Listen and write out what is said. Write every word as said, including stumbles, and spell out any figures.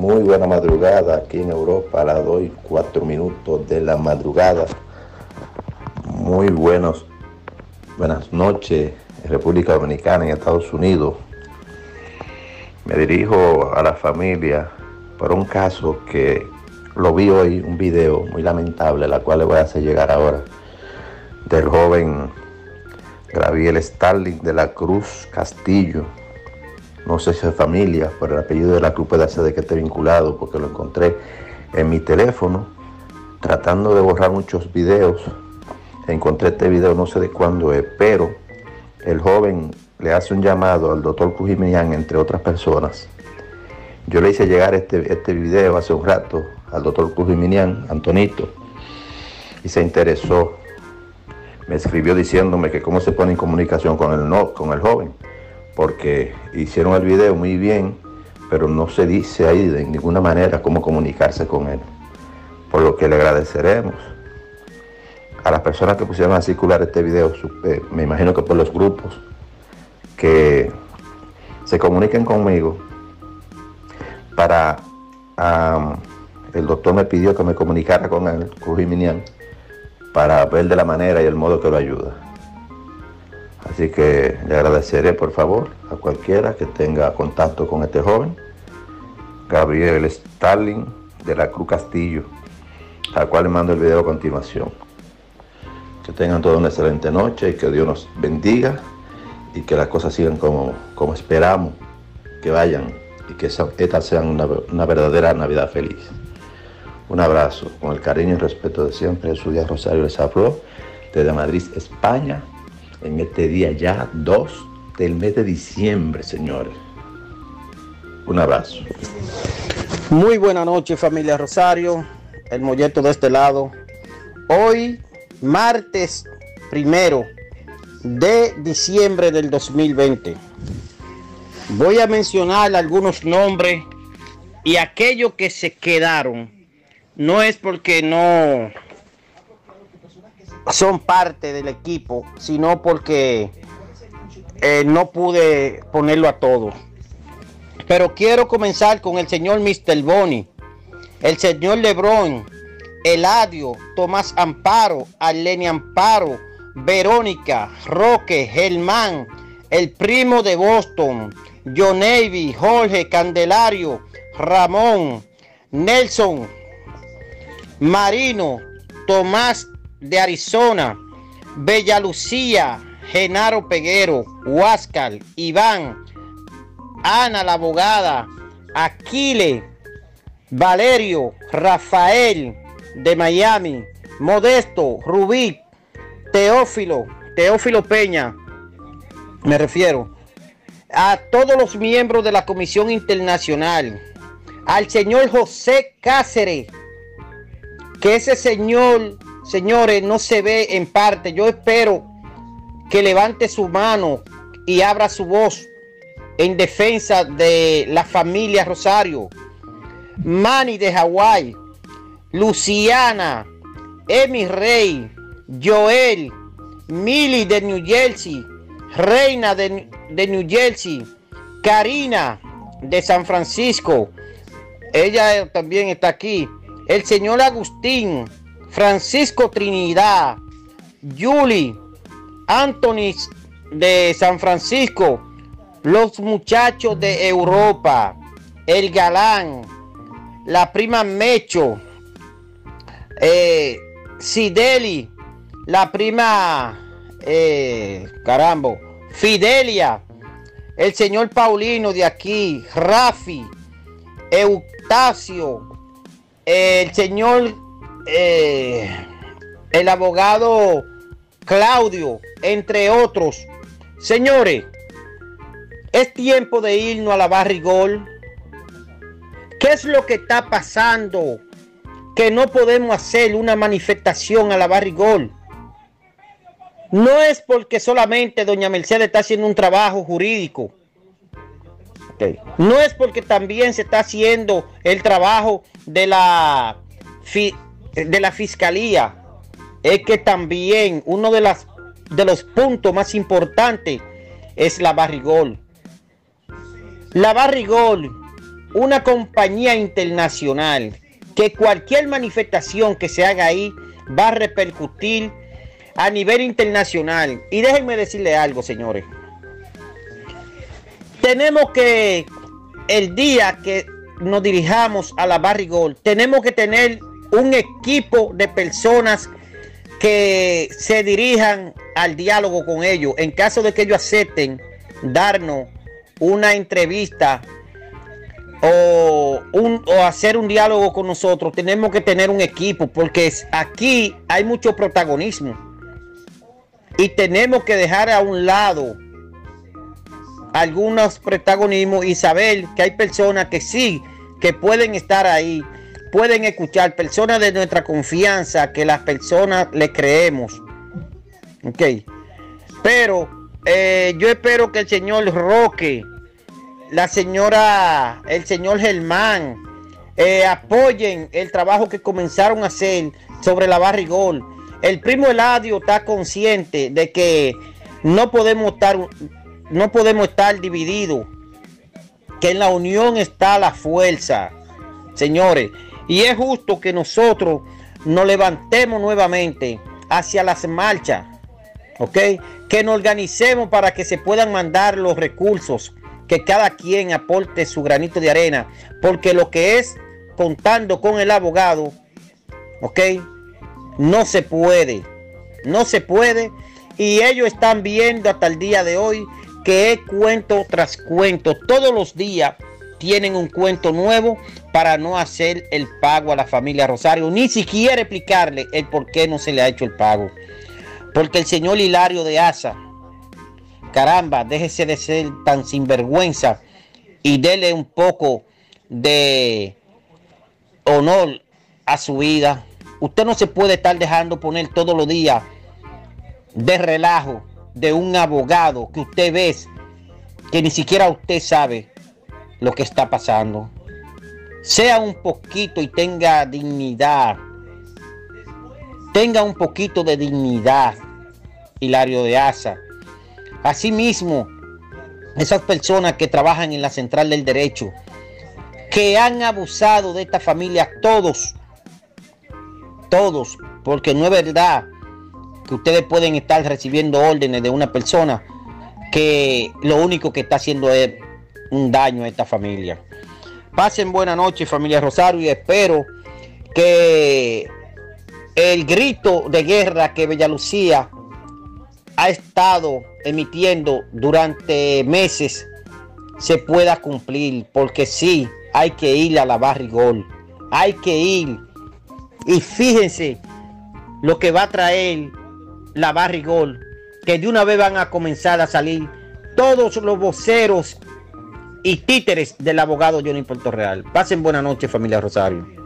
Muy buena madrugada aquí en Europa, a las dos y cuatro minutos de la madrugada. Muy buenos, buenas noches en República Dominicana, en Estados Unidos. Me dirijo a la familia por un caso que lo vi hoy, un video muy lamentable, la cual le voy a hacer llegar ahora, del joven Gabriel Starling de la Cruz Castillo. No sé si es familia, pero el apellido de la Cruz puede ser de que esté vinculado, porque lo encontré en mi teléfono, tratando de borrar muchos videos. Encontré este video, no sé de cuándo es, pero el joven le hace un llamado al doctor Cruz Jiménez, entre otras personas. Yo le hice llegar este, este video hace un rato al doctor Cruz Jiménez, Antonito, y se interesó. Me escribió diciéndome que cómo se pone en comunicación con el, no, con el joven, porque hicieron el video muy bien, pero no se dice ahí de ninguna manera cómo comunicarse con él. Por lo que le agradeceremos a las personas que pusieron a circular este video, eh, me imagino que por los grupos, que se comuniquen conmigo para... Um, el doctor me pidió que me comunicara con el Cruz Jiménez para ver de la manera y el modo que lo ayuda. Así que le agradeceré, por favor, a cualquiera que tenga contacto con este joven, Gabriel Starling de la Cruz Castillo, al cual le mando el video a continuación. Que tengan toda una excelente noche y que Dios nos bendiga y que las cosas sigan como, como esperamos que vayan y que esta sea una, una verdadera Navidad feliz. Un abrazo, con el cariño y respeto de siempre, Jesús Díaz Rosario les habló desde Madrid, España, en este día ya dos del mes de diciembre, señores. Un abrazo. Muy buena noche, familia Rosario, el Molleto de este lado. Hoy, martes primero de diciembre del dos mil veinte. Voy a mencionar algunos nombres y aquellos que se quedaron. No es porque no son parte del equipo, sino porque eh, no pude ponerlo a todo. Pero quiero comenzar con el señor mister Boni, el señor Lebron, Eladio, Tomás Amparo, Arlene Amparo, Verónica, Roque, Germán, el primo de Boston, John Navy, Jorge, Candelario, Ramón, Nelson, Marino, Tomás de Arizona, Bella Lucía, Genaro Peguero, Huáscar, Iván, Ana la abogada, Aquile, Valerio, Rafael de Miami, Modesto, Rubí, Teófilo, Teófilo Peña, me refiero a todos los miembros de la Comisión Internacional, al señor José Cáceres, que ese señor, señores, no se ve en parte. Yo espero que levante su mano y abra su voz en defensa de la familia Rosario. Manny de Hawái, Luciana, Emi Rey, Joel, Milly de New Jersey, Reina de, de New Jersey, Karina de San Francisco, ella también está aquí. El señor Agustín, Francisco Trinidad, Julie, Anthony de San Francisco, los muchachos de Europa, el Galán, la prima Mecho, eh, Sideli, la prima, eh, carambo, Fidelia, el señor Paulino de aquí, Rafi, Eustacio, el señor, eh, el abogado Claudio, entre otros. Señores, es tiempo de irnos a la barrigol. ¿Qué es lo que está pasando? Que no podemos hacer una manifestación a la barrigol. No es porque solamente doña Mercedes está haciendo un trabajo jurídico. Okay. No es porque también se está haciendo el trabajo de la, fi, de la fiscalía. Es que también uno de, las, de los puntos más importantes es la barrigol. La barrigol una compañía internacional, que cualquier manifestación que se haga ahí va a repercutir a nivel internacional. Y déjenme decirle algo, señores. Tenemos que, el día que nos dirijamos a la Barrigol, tenemos que tener un equipo de personas que se dirijan al diálogo con ellos. En caso de que ellos acepten darnos una entrevista o, un, o hacer un diálogo con nosotros, tenemos que tener un equipo, porque aquí hay mucho protagonismo y tenemos que dejar a un lado algunos protagonismos y saber que hay personas que sí, que pueden estar ahí, pueden escuchar, personas de nuestra confianza, que las personas le creemos. Ok. Pero eh, yo espero que el señor Roque, la señora, el señor Germán, eh, apoyen el trabajo que comenzaron a hacer sobre la Barrigol. El primo Eladio está consciente de que no podemos estar, no podemos estar divididos, que en la unión está la fuerza, señores. Y es justo que nosotros nos levantemos nuevamente hacia las marchas, ¿ok? Que nos organicemos para que se puedan mandar los recursos, que cada quien aporte su granito de arena, porque lo que es contando con el abogado, ¿ok? No se puede, no se puede. Y ellos están viendo hasta el día de hoy que es cuento tras cuento. Todos los días tienen un cuento nuevo para no hacer el pago a la familia Rosario, ni siquiera explicarle el por qué no se le ha hecho el pago. Porque el señor Hilario de Asa, caramba, déjese de ser tan sinvergüenza y dele un poco de honor a su vida. Usted no se puede estar dejando poner todos los días de relajo de un abogado que usted ve que ni siquiera usted sabe lo que está pasando. Sea un poquito y tenga dignidad. Tenga un poquito de dignidad, Hilario de Asa. Asimismo, esas personas que trabajan en la Central del Derecho, que han abusado de esta familia, todos, todos, porque no es verdad que ustedes pueden estar recibiendo órdenes de una persona que lo único que está haciendo es un daño a esta familia. Pasen buena noche, familia Rosario, y espero que el grito de guerra que Bella Lucía ha estado emitiendo durante meses se pueda cumplir, porque sí, hay que ir a la Barrigol, hay que ir. Y fíjense lo que va a traer la Barrigol, que de una vez van a comenzar a salir todos los voceros y títeres del abogado Johnny Puerto Real. Pasen buena noche, familia Rosario.